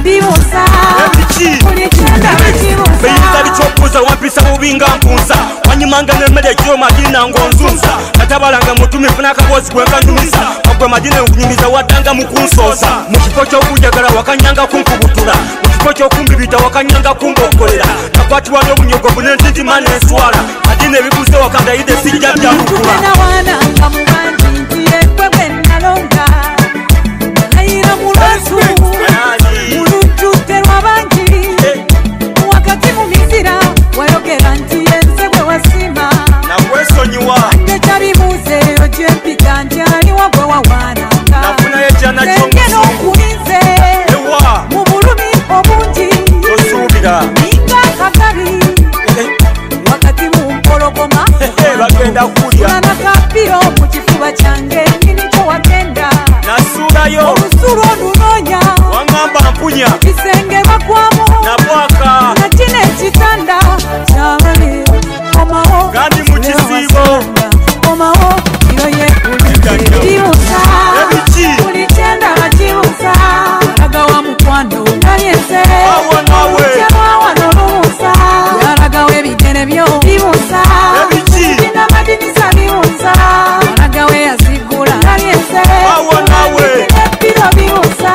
bibuuza buli kyenda bakibuuza beyiza bikyokbuuza wampisa bubinga mpunsa wanyimanga n'emmere ekiro madina ngonzunza natabalanga mutumifu n'akaboozi gwenkanyumisa ogwe madina enkunyumiza waddanga mu kunsoosa mu kifo ky'okunjagala wakanyanga kunkubutula mu kifo ky'okumbibita wakanyanga kumbogolera nakwatibwa n'obunyogo bunentintima n'enswala madina ebibuuze wakandayide sijja byalukula nawananga mu bangi nti yekwe bwe nalonga nalayira mu lwasu mulujjudde lwa bangi wakati mu mizira wayogera nti yenze bwe wasima nakwesonyiwa ndekyabibuuze eyo gyempita nti aliwa gwe wawaananga nafunayo ejjana engeno nkulinze mu bulumi obungi tosuubira ninga akagabi wakati mu mpologoma bagenda kulya nanakapiro mu kifuba kyange nyiniko wagenda nasuulayo olusulo olunoonya wangamba mpunya kisenge bakwamu nabwaka nakina ekitanda kyabale omawo kandi mu kisiibo omawo iyo yekulize bibuuza buli kyenda bakibuuza alaga wa mukwano nalyenze awo nawe kyamwawa n'olubuuza yalagawo ebigere byo bibuuza bina madinisa bibuuza alagawo yazigula nalyenze awo nawe ebiro bibuuza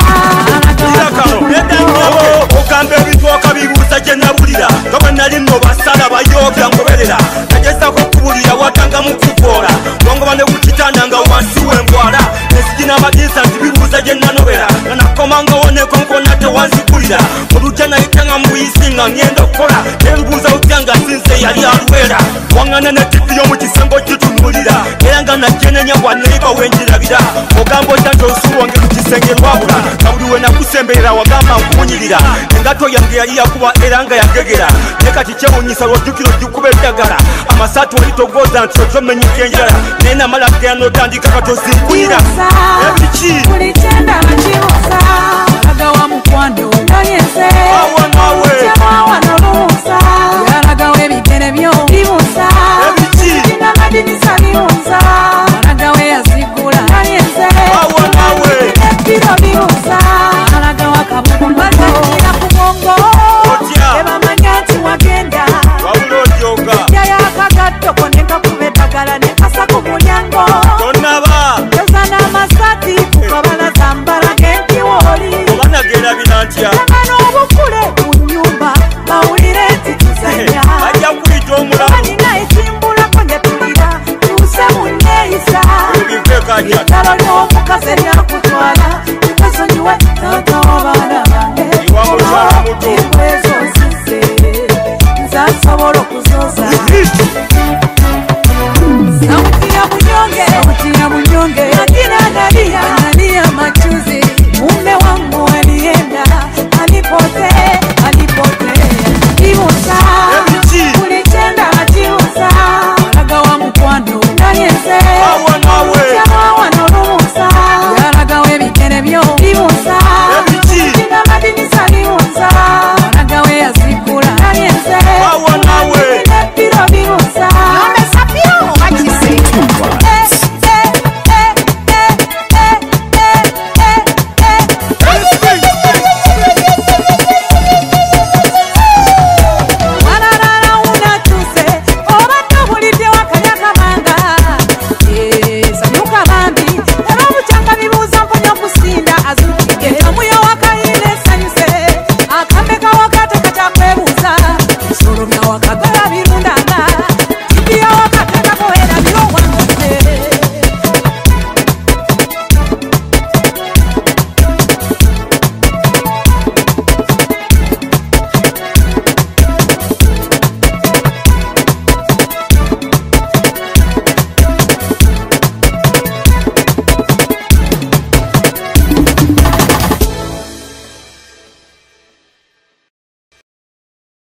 ogamba ebitooka bibuuza gye nabulira nga bwe nali nno basala bayobya ngoberera nagezako okubulira watanga mu kuvoola wangoba ne ku kitanda nga wansi w'embwala ensigi n'amadinisa nti bibuuza gye nanobera nga nakomangawo nekonkona tewanzigulira olujja nayitanga mu buyisi nga ngenda okukola nembuuza otya nga sinze yali alwera waŋŋana ne tivi y'omu kisengo kitunulira era nga najjenenya bwaneiba wenjirabira ogamba otya nti olusuulu wange mu kisenge lwabula nga buli we nakusemberera wagamba nkubunyirira engato yange yali yakuba era nga yagegera naye kati kyewunyisa lwojjukiro gikuba eddagala amasaatu wali togoza nti otomenyeka enjala naye namala gera n'otandika katozinkwira ebiki buli kyenda